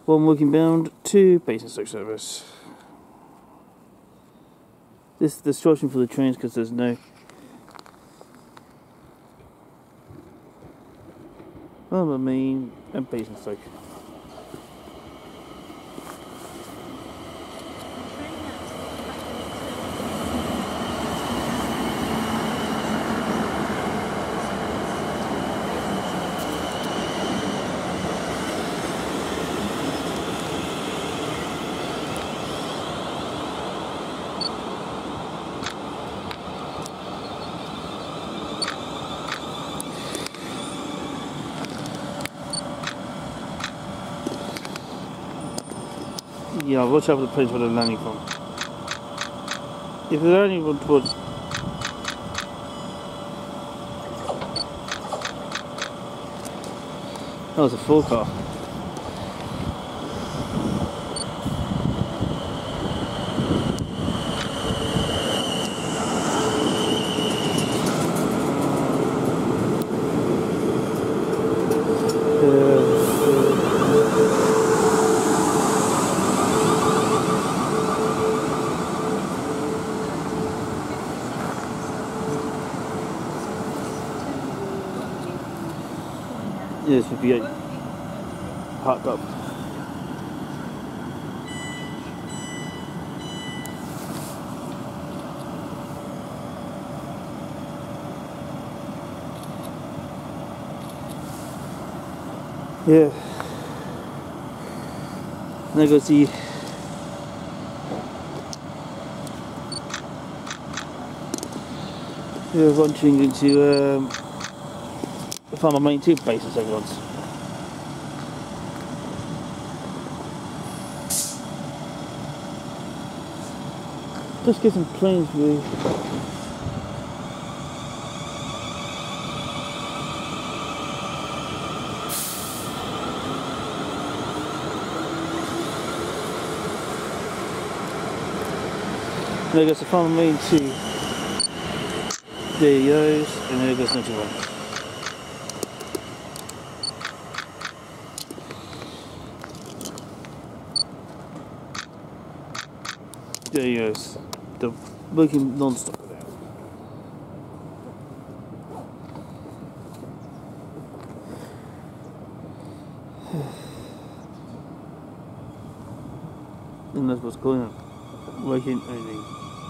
1 working bound to Basingstoke service. This is the instruction for the trains because there's no Main and Basingstoke. Yeah, watch out for the place where they're landing from. If they're landing from towards... That was a full car. Yes, would be parked up. Yeah. There goes the launching into the Farmer Main 2 bases everyone's. Just get some planes view. There goes the Farmer Main 2. There he goes, and there goes another one. There he goes. The working non-stop there. And that's what's going on. Working only.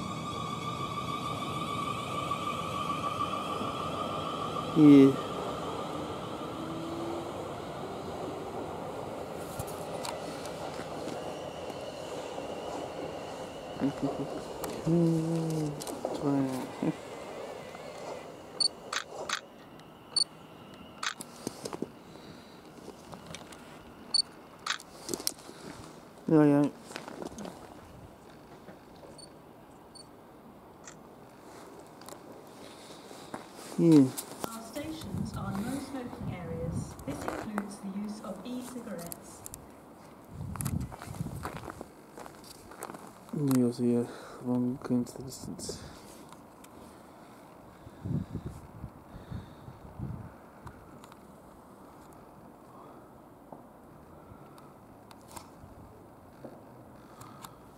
Yeah. Yeah. Our stations are no smoking areas. This includes the use of e-cigarettes. You also, one going to the distance.